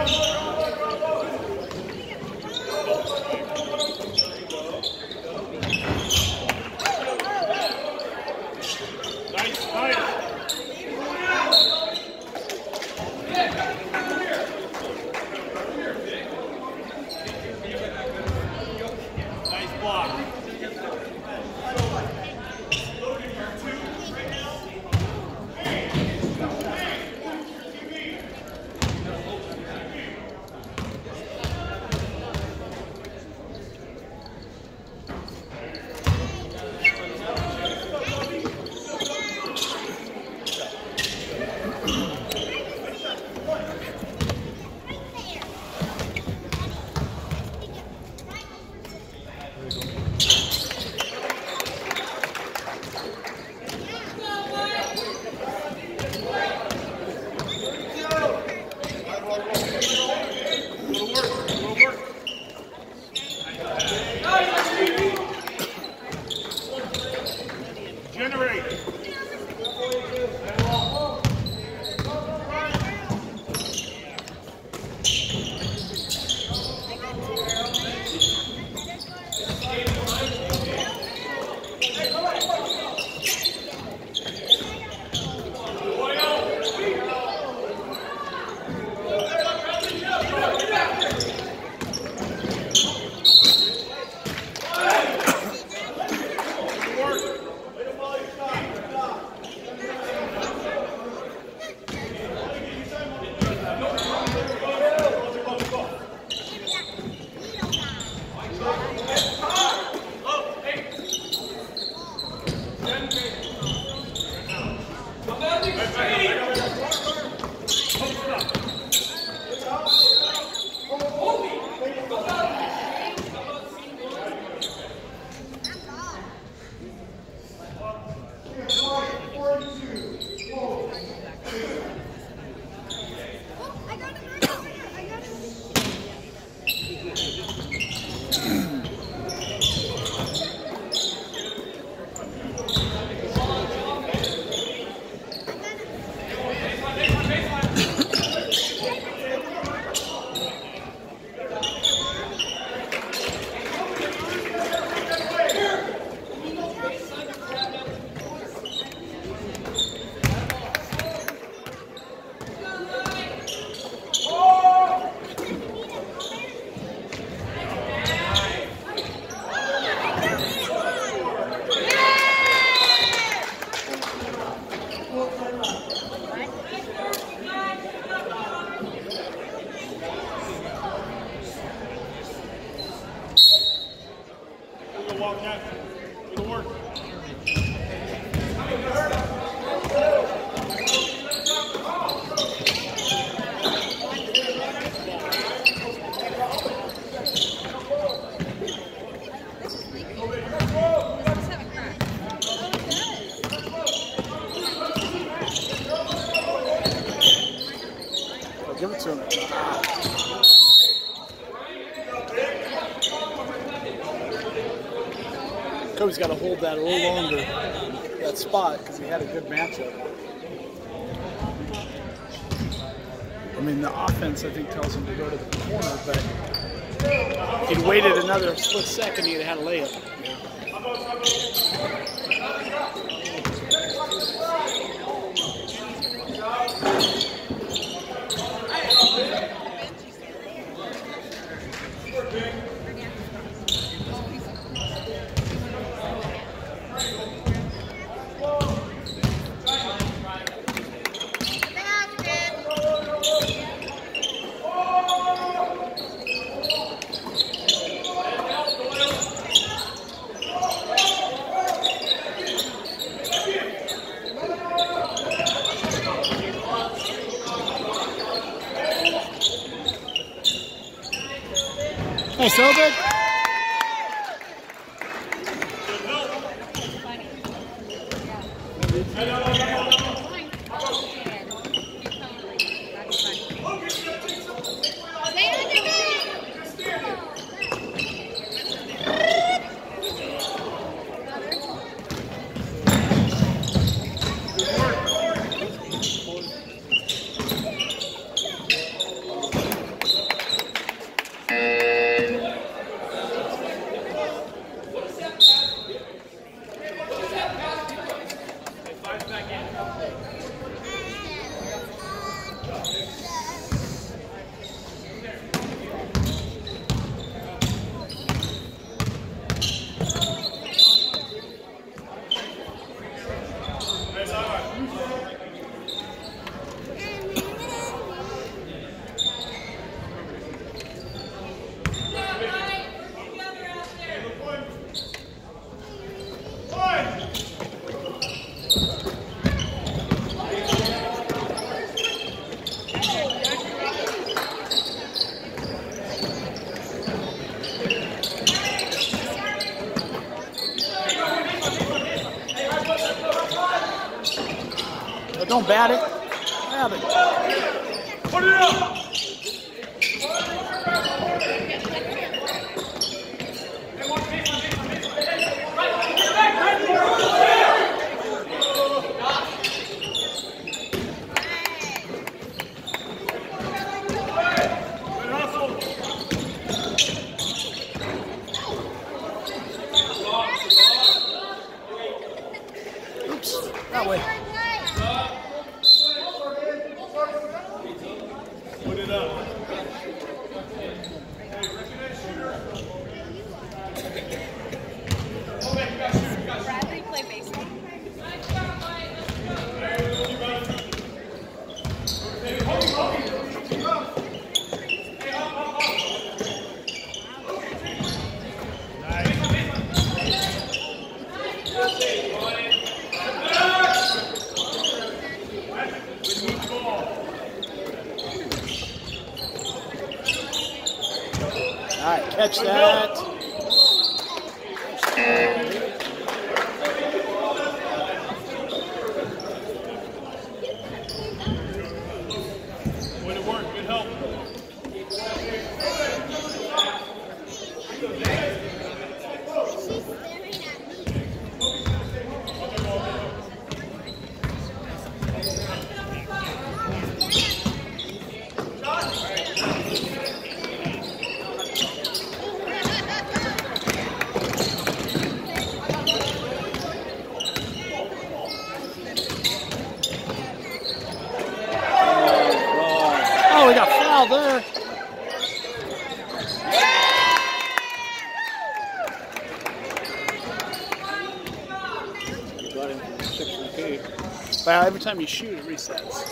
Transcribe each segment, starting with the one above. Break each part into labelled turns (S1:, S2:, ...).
S1: Give it to him. Cody's got to hold that a little longer, that spot, because he had a good matchup. I mean, the offense, I think, tells him to go to the corner, but if he'd waited another split second, he'd have had a layup. Hey, Sobek. Don't bat it. Yeah, but... Put it up! Oops, that way.
S2: Put it up.
S3: Bradley play baseball.
S1: All right, catch that.
S2: Way to work. Good help.
S1: Oh, we got fouled there. Got him 6 Well, every time you shoot, it resets.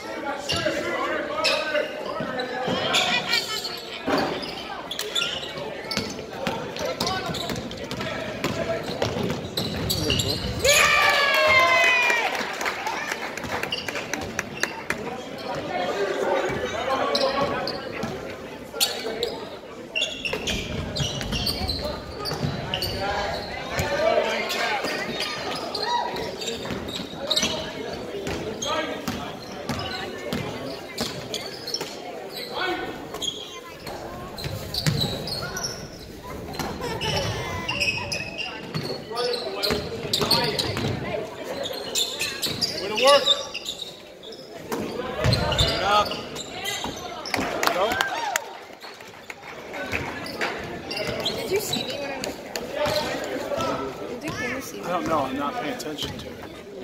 S2: Way to work. Good up.
S1: Go.
S3: Did you see me when I was there? Did the camera see me?
S1: I don't know. I'm not paying attention to it.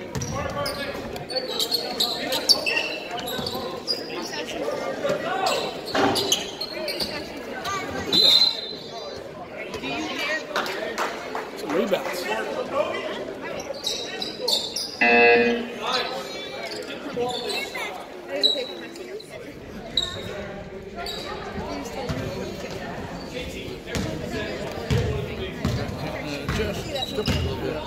S1: Some rebounds.
S3: I didn't take my sneakers.
S1: Just a little bit.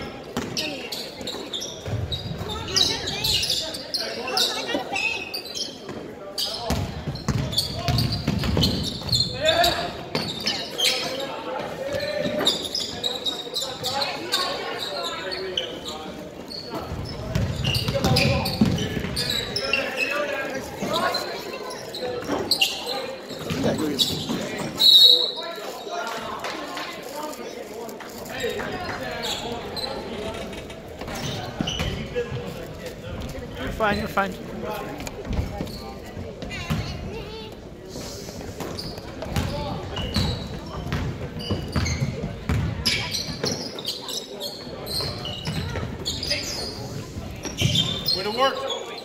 S1: Yeah, go get it. You're fine, you're fine.
S2: Way to work.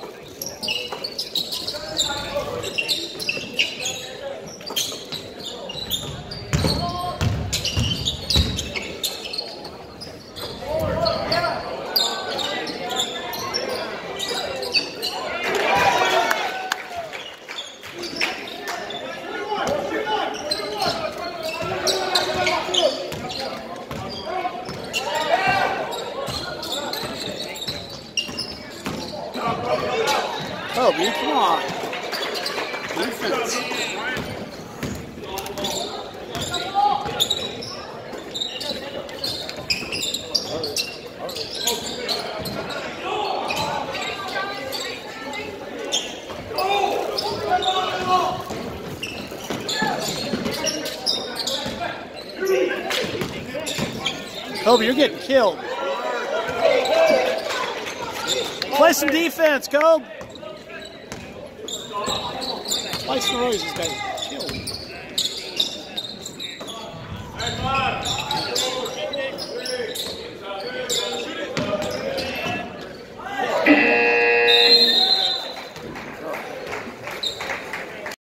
S1: Kobe, come on. Defense. Kobe, you're getting killed. Play some defense, Kobe. Twice in a row, this guy killed.
S2: Hey, come on.